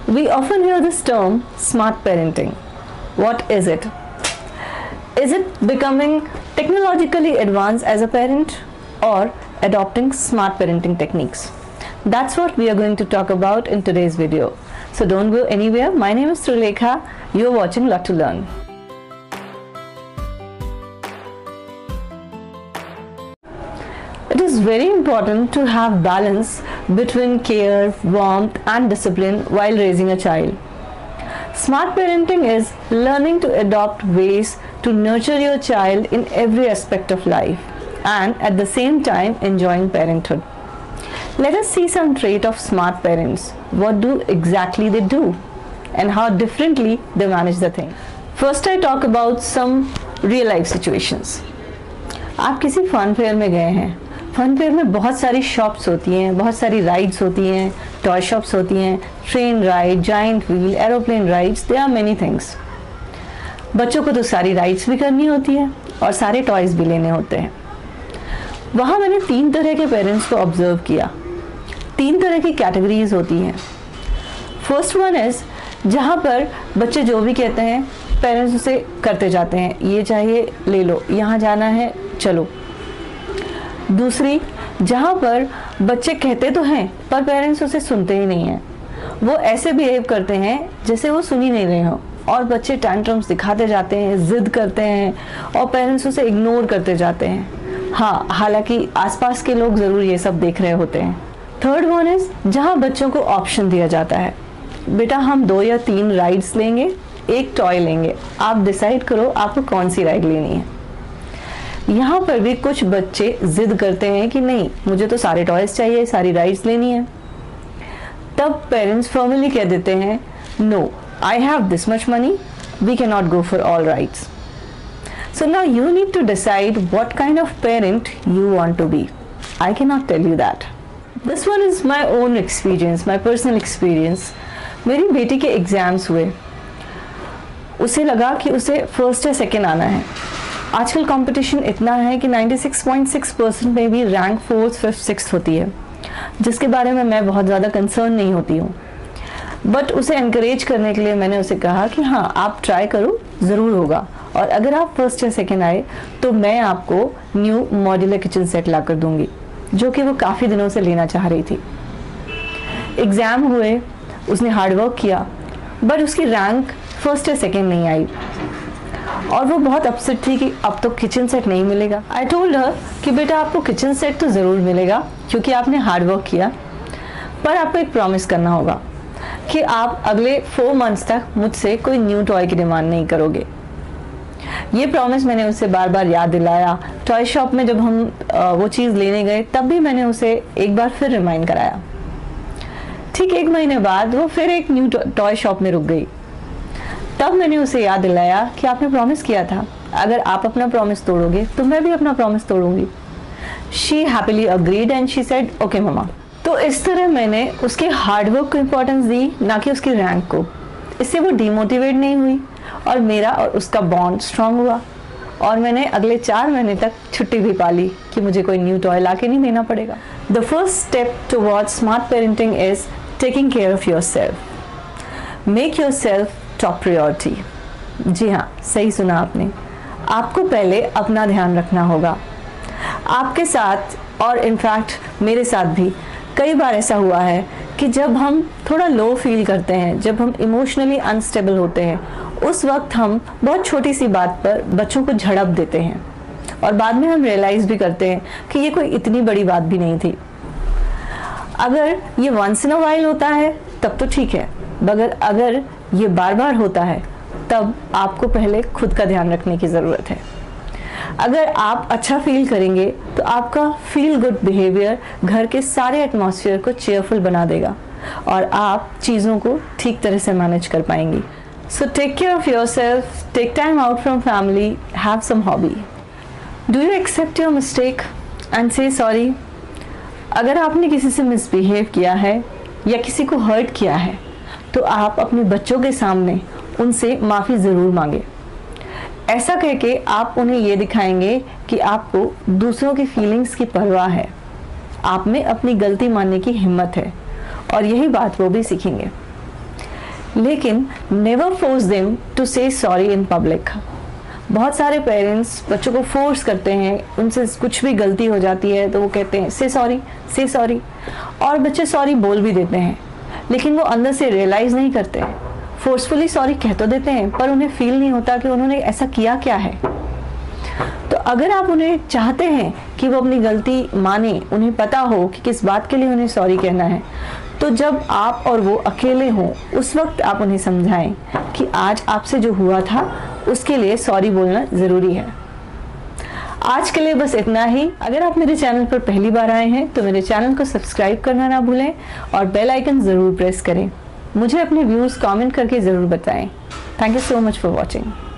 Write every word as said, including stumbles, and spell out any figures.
We often hear this term smart parenting. What is it? Is it becoming technologically advanced as a parent or adopting smart parenting techniques? That's what we are going to talk about in today's video. So don't go anywhere. My name is Trilekha. You're watching Lottolearn. It is very important to have balance between care, warmth and discipline while raising a child. Smart parenting is learning to adopt ways to nurture your child in every aspect of life and at the same time enjoying parenthood. Let us see some trait of smart parents. What do exactly they do and how differently they manage the thing. First I talk about some real life situations. आप किसी fun fair में गए हैं. Fun fair में बहुत सारी shops होती हैं, बहुत सारी राइड्स होती हैं, टॉय शॉप्स होती हैं, train ride, giant wheel, aeroplane rides, there are many things. बच्चों को तो सारी राइड्स भी करनी होती है और सारे टॉयज भी लेने होते हैं. वहाँ मैंने तीन तरह के पेरेंट्स को ऑब्जर्व किया. तीन तरह की कैटेगरीज होती हैं. फर्स्ट वन इज जहाँ पर बच्चे जो भी कहते हैं पेरेंट्स उसे करते जाते हैं. ये चाहिए ले लो, यहाँ जाना है चलो. दूसरी जहाँ पर बच्चे कहते तो हैं पर पेरेंट्स उसे सुनते ही नहीं हैं. वो ऐसे बिहेव करते हैं जैसे वो सुन ही नहीं रहे हो और बच्चे टैंट्रम्स दिखाते जाते हैं, जिद करते हैं और पेरेंट्स उसे इग्नोर करते जाते हैं. हाँ, हालांकि आसपास के लोग ज़रूर ये सब देख रहे होते हैं. थर्ड वन इज जहाँ बच्चों को ऑप्शन दिया जाता है. बेटा हम दो या तीन राइड्स लेंगे, एक टॉय लेंगे, आप डिसाइड करो आपको कौन सी राइड लेनी है. यहाँ पर भी कुछ बच्चे जिद करते हैं कि नहीं मुझे तो सारे टॉयज चाहिए, सारी राइड्स लेनी है. तब पेरेंट्स फॉर्मली कह देते हैं no, I have this much money, we can not go for all rides. So now you need to decide what kind of parent you want to be. I can not tell you that. This one is my own experience, my personal experience. मेरी बेटी के exams हुए, उसे लगा कि उसे first या second आना है. आजकल कंपटीशन इतना है कि छियानवे पॉइंट सिक्स परसेंट में भी रैंक फोर्थ फिफ्थ सिक्स्थ होती है, जिसके बारे में मैं बहुत ज़्यादा कंसर्न नहीं होती हूँ. बट उसे एनकरेज करने के लिए मैंने उसे कहा कि हाँ आप ट्राई करो, ज़रूर होगा, और अगर आप फर्स्ट या सेकेंड आए तो मैं आपको न्यू मॉड्यूलर किचन सेट ला कर दूँगी, जो कि वो काफ़ी दिनों से लेना चाह रही थी. एग्ज़ाम हुए, उसने हार्डवर्क किया बट उसकी रैंक फर्स्ट या सेकेंड नहीं आई और वो बहुत अपसेट थी कि अब तो किचन सेट नहीं मिलेगा. आई टोल्ड हर कि बेटा आपको किचन सेट तो ज़रूर मिलेगा क्योंकि आपने हार्डवर्क किया, पर आपको एक प्रॉमिस करना होगा कि आप अगले फोर मंथ्स तक मुझसे कोई न्यू टॉय की डिमांड नहीं करोगे. ये प्रॉमिस मैंने उसे बार बार याद दिलाया. टॉय शॉप में जब हम वो चीज़ लेने गए तब भी मैंने उसे एक बार फिर रिमाइंड कराया. ठीक एक महीने बाद वो फिर एक न्यू टॉय शॉप में रुक गई. तब मैंने उसे याद दिलाया कि आपने प्रॉमिस किया था, अगर आप अपना प्रॉमिस तोड़ोगे तो मैं भी अपना प्रॉमिस तोड़ूंगी. She happily agreed and she said okay mama. तो इस तरह मैंने उसके हार्डवर्क को इम्पोर्टेंस दी, ना कि उसकी रैंक को. इससे वो डिमोटिवेट नहीं हुई और मेरा और उसका बॉन्ड स्ट्रांग हुआ और मैंने अगले चार महीने तक छुट्टी भी पा ली कि मुझे कोई न्यू टॉय ला के नहीं देना पड़ेगा. The first step towards smart parenting is taking care of yourself. Make yourself top priority. जी हाँ, सही सुना आपने. आपको पहले अपना ध्यान रखना होगा. आपके साथ और इनफैक्ट मेरे साथ भी कई बार ऐसा हुआ है कि जब हम थोड़ा लो फील करते हैं, जब हम इमोशनली अनस्टेबल होते हैं, उस वक्त हम बहुत छोटी सी बात पर बच्चों को झड़प देते हैं और बाद में हम रियलाइज़ भी करते हैं कि ये कोई इतनी बड़ी बात भी नहीं थी. अगर ये वंस इन अ वाइल होता है तब तो ठीक है, मगर अगर ये बार बार होता है तब आपको पहले खुद का ध्यान रखने की ज़रूरत है. अगर आप अच्छा फील करेंगे तो आपका फील गुड बिहेवियर घर के सारे एटमॉस्फेयर को चेयरफुल बना देगा और आप चीज़ों को ठीक तरह से मैनेज कर पाएंगी. So take care of yourself, take time out from family, have some hobby. Do you accept your mistake and say sorry. अगर आपने किसी से मिसबिहेव किया है या किसी को हर्ट किया है तो आप अपने बच्चों के सामने उनसे माफ़ी ज़रूर मांगे. ऐसा कह के आप उन्हें ये दिखाएंगे कि आपको दूसरों की फीलिंग्स की परवाह है, आप में अपनी गलती मानने की हिम्मत है और यही बात वो भी सीखेंगे. लेकिन never force them to say sorry in public. बहुत सारे पेरेंट्स बच्चों को फोर्स करते हैं, उनसे कुछ भी गलती हो जाती है तो वो कहते हैं से सॉरी से सॉरी, और बच्चे सॉरी बोल भी देते हैं, लेकिन वो अंदर से रियलाइज नहीं करते। फोर्सफुली सॉरी कह तो देते हैं पर उन्हें फील नहीं होता कि उन्होंने ऐसा किया क्या है। तो अगर आप उन्हें चाहते हैं कि वो अपनी गलती माने, उन्हें पता हो कि किस बात के लिए उन्हें सॉरी कहना है, तो जब आप और वो अकेले हों उस वक्त आप उन्हें समझाएं कि आज आपसे जो हुआ था उसके लिए सॉरी बोलना ज़रूरी है। आज के लिए बस इतना ही। अगर आप मेरे चैनल पर पहली बार आए हैं तो मेरे चैनल को सब्सक्राइब करना ना भूलें और बेल आइकन ज़रूर प्रेस करें। मुझे अपने व्यूज़ कमेंट करके ज़रूर बताएं। Thank you so much for watching.